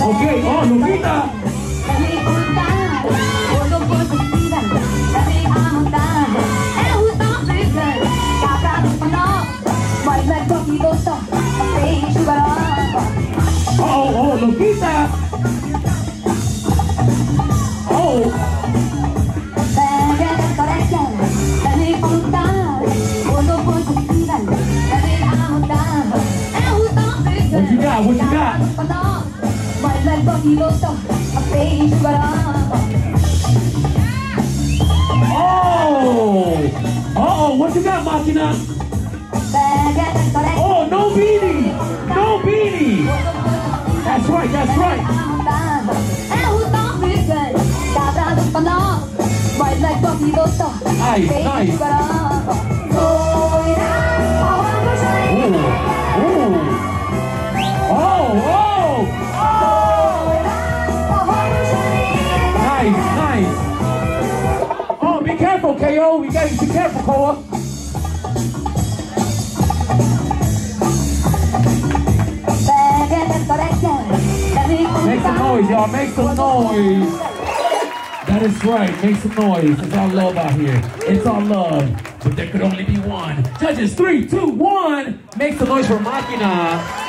Okay, oh, Lokita. Oh, Lokita. Oh. What you got? What you got? Oh! Uh-oh, what you got, Maquina? Oh, no beanie! No beanie! That's right, that's right. Nice, nice. Oh! Nice, nice. Oh, be careful, KO. We gotta be careful, Koa. Make some noise, y'all. Make some noise. That is right. Make some noise. It's all love out here. It's all love. But there could only be one. Judges, 3, 2, 1. Make some noise for Maquina.